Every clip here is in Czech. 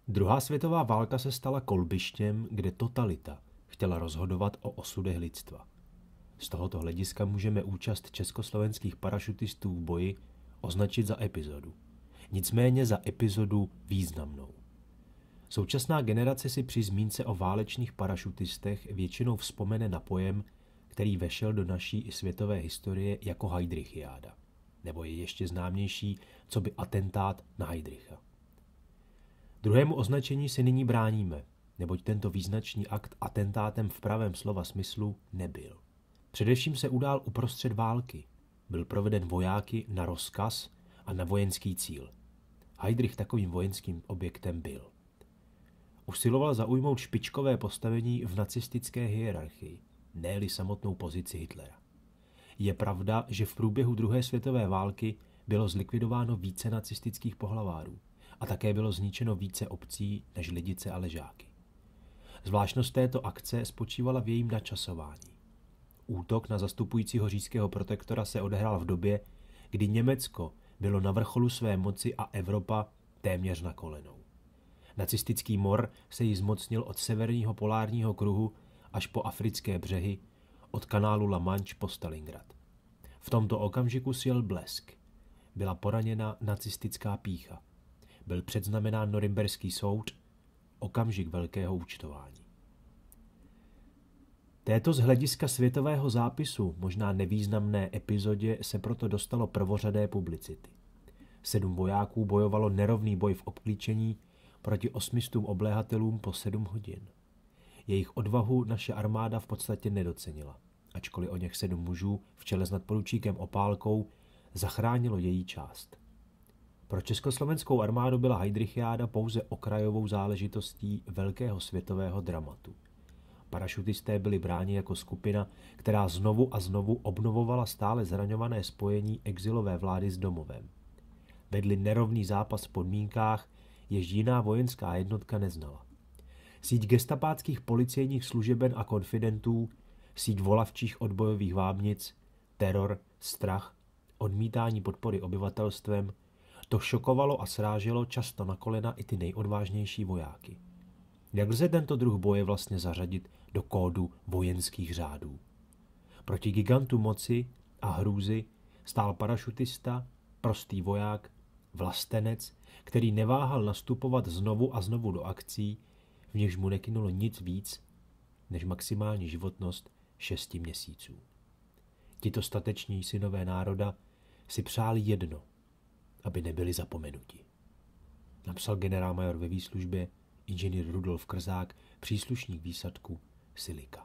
Druhá světová válka se stala kolbištěm, kde totalita chtěla rozhodovat o osudech lidstva. Z tohoto hlediska můžeme účast československých parašutistů v boji označit za epizodu. Nicméně za epizodu významnou. Současná generace si při zmínce o válečných parašutistech většinou vzpomene na pojem, který vešel do naší i světové historie jako Heydrichiáda, nebo je ještě známější coby atentát na Heydricha. Druhému označení se nyní bráníme, neboť tento význačný akt atentátem v pravém slova smyslu nebyl. Především se udál uprostřed války. Byl proveden vojáky na rozkaz a na vojenský cíl. Heydrich takovým vojenským objektem byl. Usiloval zaujmout špičkové postavení v nacistické hierarchii, ne-li samotnou pozici Hitlera. Je pravda, že v průběhu druhé světové války bylo zlikvidováno více nacistických pohlavárů a také bylo zničeno více obcí než Lidice a Ležáky. Zvláštnost této akce spočívala v jejím načasování. Útok na zastupujícího říšského protektora se odehrál v době, kdy Německo bylo na vrcholu své moci a Evropa téměř na kolenou. Nacistický mor se jí zmocnil od severního polárního kruhu až po africké břehy, od kanálu La Manche po Stalingrad. V tomto okamžiku sjel blesk. Byla poraněna nacistická pýcha. Byl předznamenán norimberský soud, okamžik velkého účtování. Této z hlediska světového zápisu možná nevýznamné epizodě se proto dostalo prvořadé publicity. 7 vojáků bojovalo nerovný boj v obklíčení proti 800 obléhatelům po 7 hodin. Jejich odvahu naše armáda v podstatě nedocenila, ačkoliv o něch 7 mužů v čele s nadporučíkem Opálkou zachránilo její část. Pro československou armádu byla Heydrichiáda pouze okrajovou záležitostí velkého světového dramatu. Parašutisté byli bráni jako skupina, která znovu a znovu obnovovala stále zraňované spojení exilové vlády s domovem. Vedli nerovný zápas v podmínkách, jež jiná vojenská jednotka neznala. Síť gestapáckých policejních služeben a konfidentů, síť volavčích odbojových vábnic, teror, strach, odmítání podpory obyvatelstvem, to šokovalo a sráželo často na kolena i ty nejodvážnější vojáky. Jak lze tento druh boje vlastně zařadit do kódu vojenských řádů? Proti gigantu moci a hrůzy stál parašutista, prostý voják, vlastenec, který neváhal nastupovat znovu a znovu do akcí, v nichž mu nekynulo nic víc než maximální životnost 6 měsíců. Tito stateční synové národa si přáli jedno, aby nebyli zapomenuti. Napsal generálmajor ve výslužbě inženýr Rudolf Krzák, příslušník výsadku Silika.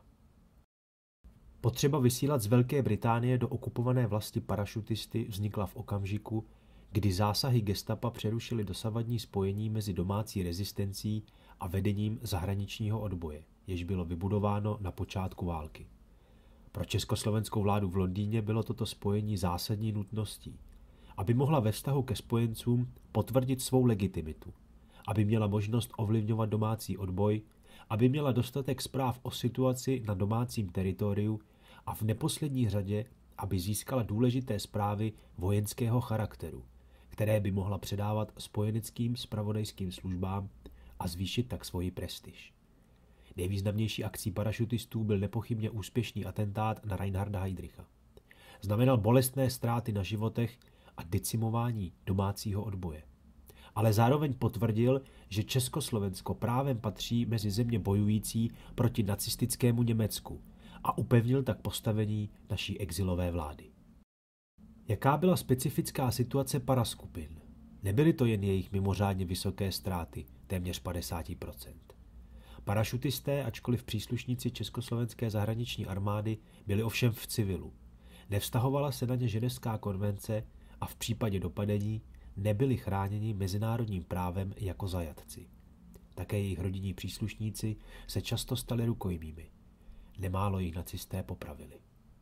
Potřeba vysílat z Velké Británie do okupované vlasti parašutisty vznikla v okamžiku, kdy zásahy gestapa přerušily dosavadní spojení mezi domácí rezistencí a vedením zahraničního odboje, jež bylo vybudováno na počátku války. Pro československou vládu v Londýně bylo toto spojení zásadní nutností, aby mohla ve vztahu ke spojencům potvrdit svou legitimitu, aby měla možnost ovlivňovat domácí odboj, aby měla dostatek zpráv o situaci na domácím teritoriu a v neposlední řadě, aby získala důležité zprávy vojenského charakteru, které by mohla předávat spojeneckým zpravodajským službám a zvýšit tak svoji prestiž. Nejvýznamnější akcí parašutistů byl nepochybně úspěšný atentát na Reinharda Heydricha. Znamenal bolestné ztráty na životech a decimování domácího odboje. Ale zároveň potvrdil, že Československo právem patří mezi země bojující proti nacistickému Německu a upevnil tak postavení naší exilové vlády. Jaká byla specifická situace paraskupin? Nebyly to jen jejich mimořádně vysoké ztráty, téměř 50%. Parašutisté, ačkoliv příslušníci Československé zahraniční armády, byli ovšem v civilu. Nevztahovala se na ně Ženevská konvence a v případě dopadení nebyli chráněni mezinárodním právem jako zajatci. Také jejich rodinní příslušníci se často stali rukojmími. Nemálo jich nacisté popravili.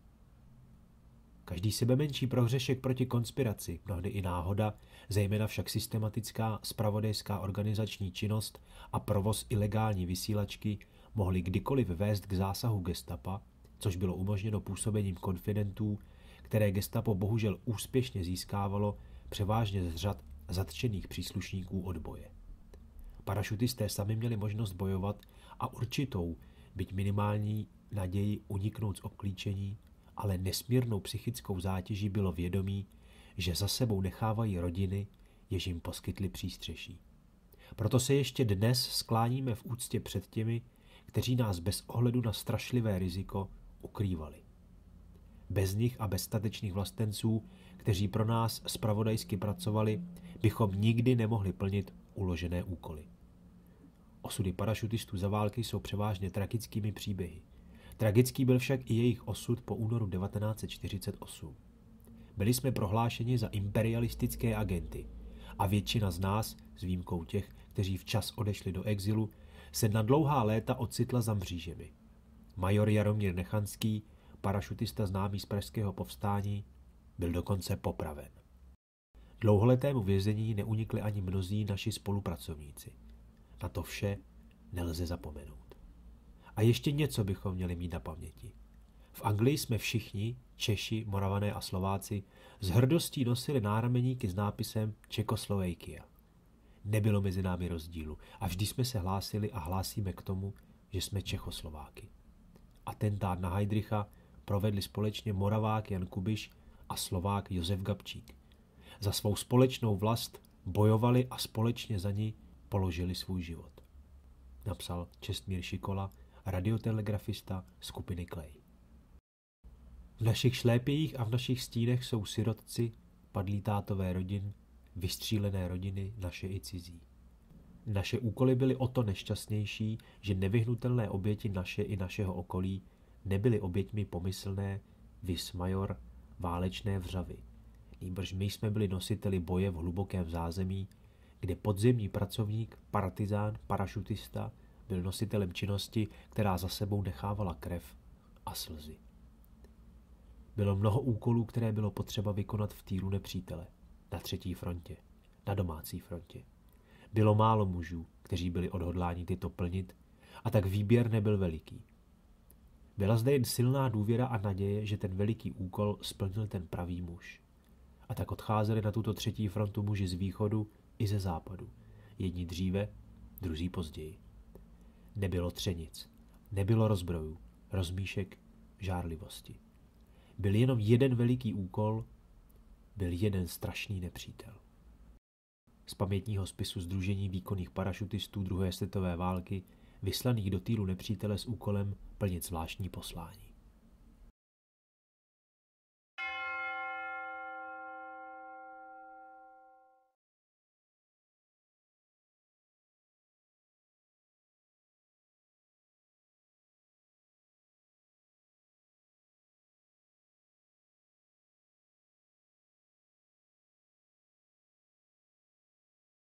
Každý sebemenší prohřešek proti konspiraci, mnohdy i náhoda, zejména však systematická zpravodajská organizační činnost a provoz ilegální vysílačky mohly kdykoliv vést k zásahu gestapa, což bylo umožněno působením konfidentů, které gestapo bohužel úspěšně získávalo převážně z řad zatčených příslušníků odboje. Parašutisté sami měli možnost bojovat a určitou, byť minimální naději uniknout z obklíčení, ale nesmírnou psychickou zátěží bylo vědomí, že za sebou nechávají rodiny, jež jim poskytly přístřeší. Proto se ještě dnes skláníme v úctě před těmi, kteří nás bez ohledu na strašlivé riziko ukrývali. Bez nich a bez statečných vlastenců, kteří pro nás zpravodajsky pracovali, bychom nikdy nemohli plnit uložené úkoly. Osudy parašutistů za války jsou převážně tragickými příběhy. Tragický byl však i jejich osud po únoru 1948. Byli jsme prohlášeni za imperialistické agenty a většina z nás, s výjimkou těch, kteří včas odešli do exilu, se na dlouhá léta ocitla za mřížemi. Major Jaromír Nechanský, parašutista známý z pražského povstání, byl dokonce popraven. Dlouholetému vězení neunikli ani mnozí naši spolupracovníci. Na to vše nelze zapomenout. A ještě něco bychom měli mít na paměti. V Anglii jsme všichni, Češi, Moravané a Slováci, s hrdostí nosili nárameníky s nápisem Čekoslovakia. Nebylo mezi námi rozdílu a vždy jsme se hlásili a hlásíme k tomu, že jsme Čechoslováky. Atentát na Heydricha provedli společně Moravák Jan Kubiš a Slovák Josef Gabčík. Za svou společnou vlast bojovali a společně za ní položili svůj život. Napsal Čestmír Šikola, radiotelegrafista skupiny Klej. V našich šlépějích a v našich stínech jsou sirotci, padlí tátové rodin, vystřílené rodiny, naše i cizí. Naše úkoly byly o to nešťastnější, že nevyhnutelné oběti naše i našeho okolí nebyly oběťmi pomyslné, vis major, válečné vřavy. Nýbrž my jsme byli nositeli boje v hlubokém zázemí, kde podzemní pracovník, partizán, parašutista byl nositelem činnosti, která za sebou nechávala krev a slzy. Bylo mnoho úkolů, které bylo potřeba vykonat v týru nepřítele, na třetí frontě, na domácí frontě. Bylo málo mužů, kteří byli odhodláni tyto plnit, a tak výběr nebyl veliký. Byla zde jen silná důvěra a naděje, že ten veliký úkol splnil ten pravý muž. A tak odcházeli na tuto třetí frontu muži z východu i ze západu. Jedni dříve, druzí později. Nebylo třenic, nebylo rozbrojů, rozmíšek, žárlivosti. Byl jenom jeden veliký úkol, byl jeden strašný nepřítel. Z pamětního spisu Sdružení výkonných parašutistů druhé světové války, vyslaných do týlu nepřítele s úkolem plnit zvláštní poslání.